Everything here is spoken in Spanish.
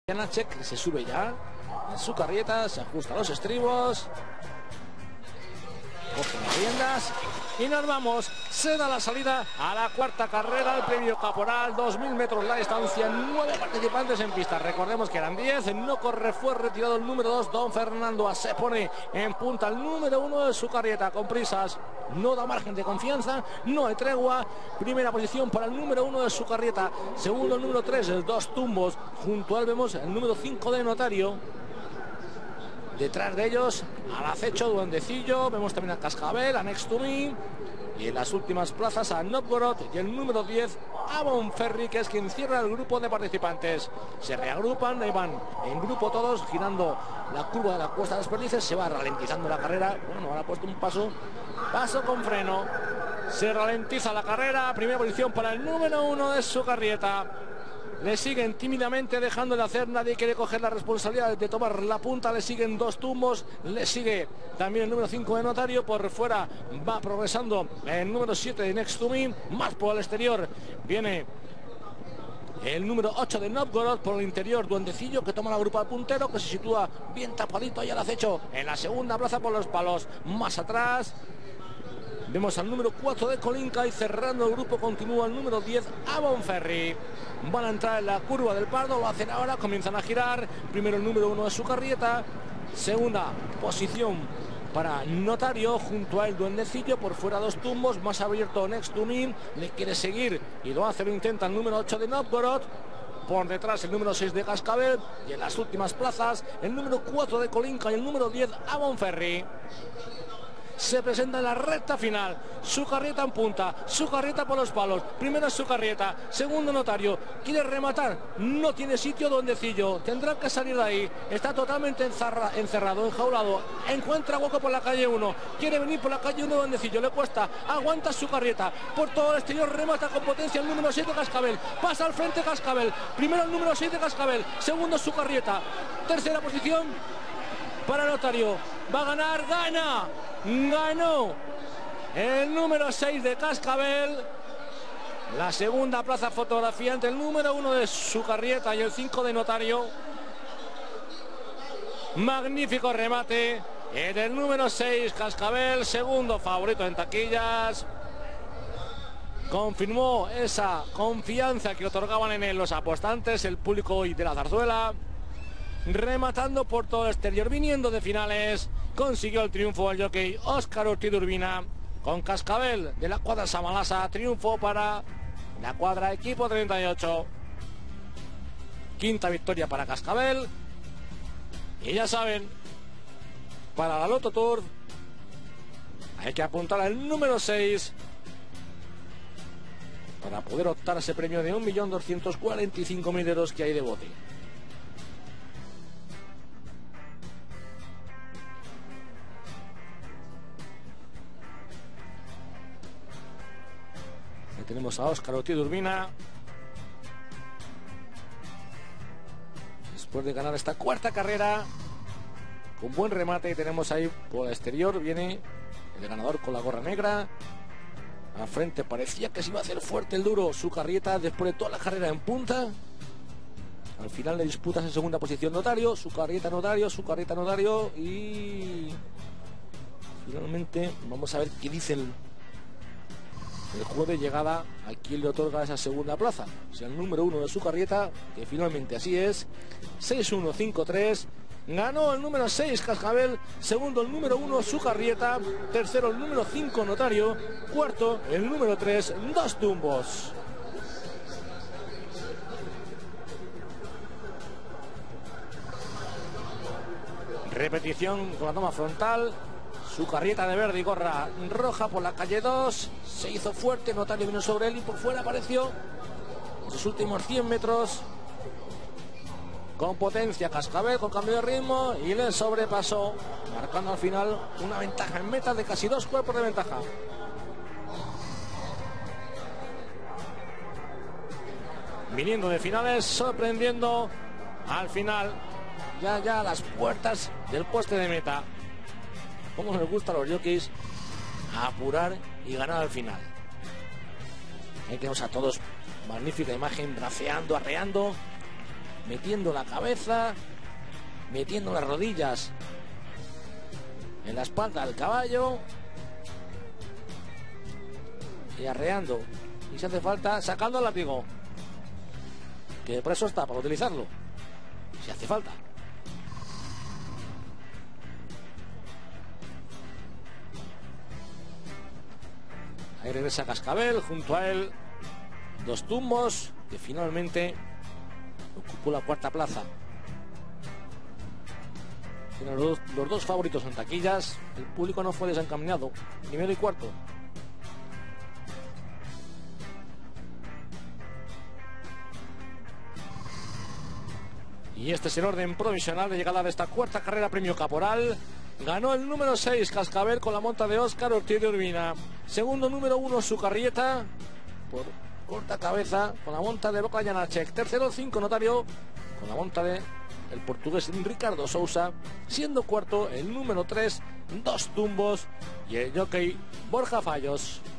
Janacek, que se sube ya en su carrieta, se ajusta a los estribos, coge las riendas y nos vamos. Se da la salida a la cuarta carrera del premio Caporal, 2000 metros la distancia, 9 participantes en pista. Recordemos que eran 10, no corre, fue retirado el número 2, Don Fernando. Se pone en punta el número 1 de su carrieta con prisas, no da margen de confianza, no hay tregua. Primera posición para el número 1 de su carrieta, segundo el número 3, 2 tumbos, junto a él vemos el número 5 de Notario. Detrás de ellos, al acecho, Duendecillo, vemos también a Cascabel, a Next to Me, y en las últimas plazas a Novgorod y el número 10, a Bonferri, que es quien cierra el grupo de participantes. Se reagrupan y van en grupo todos, girando la curva de la Cuesta de las Perdices. Se va ralentizando la carrera. Bueno, ahora ha puesto un paso con freno. Se ralentiza la carrera. Primera posición para el número 1 de su carrieta. Le siguen tímidamente, dejando de hacer. Nadie quiere coger la responsabilidad de tomar la punta. Le siguen 2 tumbos. Le sigue también el número 5 de Notario. Por fuera va progresando el número 7 de Next to Me. Más por el exterior viene el número 8 de Novgorod. Por el interior, Duendecillo, que toma la grupa al puntero, que se sitúa bien tapadito ahí al acecho en la segunda plaza por los palos. Más atrás vemos al número 4 de Kolinka, y cerrando el grupo continúa el número 10, a Bonferri. Van a entrar en la curva del Pardo, lo hacen ahora, comienzan a girar. Primero el número 1 de su carrieta, segunda posición para Notario, junto a el Duendecillo, por fuera 2 tumbos, más abierto Next to Me, le quiere seguir y lo hace, lo intenta el número 8 de Novgorod. Por detrás el número 6 de Cascabel, y en las últimas plazas el número 4 de Kolinka y el número 10, a Bonferri. Se presenta en la recta final, su carrieta en punta, su carrieta por los palos. Primero su carrieta, segundo Notario, quiere rematar, no tiene sitio Duendecillo, tendrá que salir de ahí, está totalmente encerrado, enjaulado, encuentra hueco por la calle 1, quiere venir por la calle 1 Duendecillo, le cuesta, aguanta su carrieta, por todo el exterior remata con potencia el número 7 Cascabel, pasa al frente Cascabel, primero el número 6 de Cascabel, segundo su carrieta, tercera posición para Notario, va a ganar, ganó el número 6 de Cascabel. La segunda plaza fotografía entre el número 1 de su carrieta y el 5 de Notario. Magnífico remate del número 6 Cascabel, segundo favorito en taquillas. Confirmó esa confianza que otorgaban en él los apostantes, el público hoy de la Zarzuela. Rematando por todo el exterior, viniendo de finales, consiguió el triunfo el jockey Óscar Ortiz de Urbina, con Cascabel de la cuadra Samalasa. Triunfo para la cuadra equipo 38. Quinta victoria para Cascabel. Y ya saben, para la Loto Tour hay que apuntar al número 6 para poder optar a ese premio de 1.245.000 euros que hay de bote. Tenemos a Óscar Ortiz de Urbina, después de ganar esta cuarta carrera con buen remate. Tenemos ahí por el exterior, viene el ganador con la gorra negra. A frente parecía que se iba a hacer fuerte el duro, su carrieta, después de toda la carrera en punta. Al final le disputas en segunda posición Notario, su carrieta Notario, y finalmente vamos a ver qué dice el juego de llegada, a quien le otorga esa segunda plaza. O sea, el número 1 de su carrieta, que finalmente así es, 6-1-5-3. Ganó el número 6 Cascabel, segundo el número 1 su carrieta, tercero el número 5 Notario, cuarto el número 3 2 tumbos. Repetición con la toma frontal. Su carrieta de verde y gorra roja por la calle 2. Se hizo fuerte, Notario vino sobre él y por fuera apareció en los últimos 100 metros. Con potencia Cascabel, con cambio de ritmo, y le sobrepasó, marcando al final una ventaja en meta de casi 2 cuerpos de ventaja. Viniendo de finales, sorprendiendo al final, ya a las puertas del poste de meta. Como nos gusta a los jockeys apurar y ganar al final. Ahí tenemos a todos, magnífica imagen, braceando, arreando. metiendo la cabeza, metiendo las rodillas en la espalda del caballo y arreando, y si hace falta sacando el látigo, que por eso está, para utilizarlo si hace falta. Ahí regresa Cascabel, junto a él Dos Tumbos, que finalmente ocupó la cuarta plaza. Los dos favoritos en taquillas. El público no fue desencaminado, primero y cuarto. Y este es el orden provisional de llegada de esta cuarta carrera premio Caporal. Ganó el número 6 Cascabel con la monta de Óscar Ortiz de Urbina. Segundo, número 1 Sucarrieta por corta cabeza con la monta de Boca Janacek. Tercero, 5 Notario con la monta de el portugués Ricardo Sousa. Siendo cuarto el número 3 Dos Tumbos y el jockey Borja Fallos.